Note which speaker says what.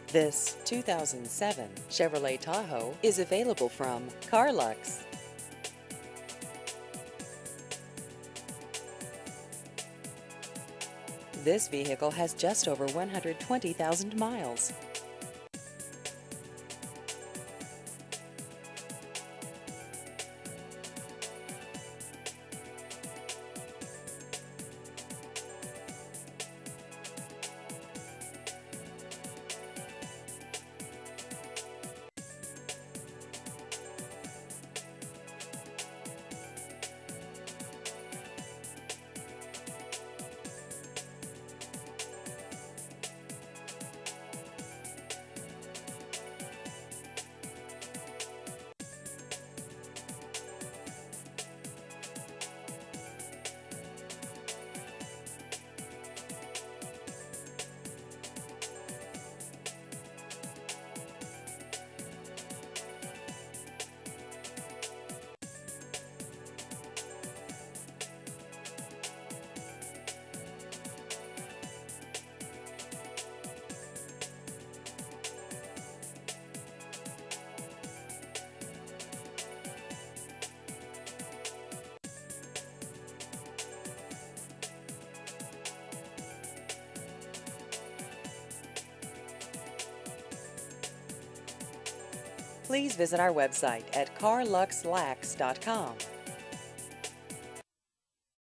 Speaker 1: This 2007 Chevrolet Tahoe is available from Carlux. This vehicle has just over 120,000 miles. Please visit our website at carluxlax.com.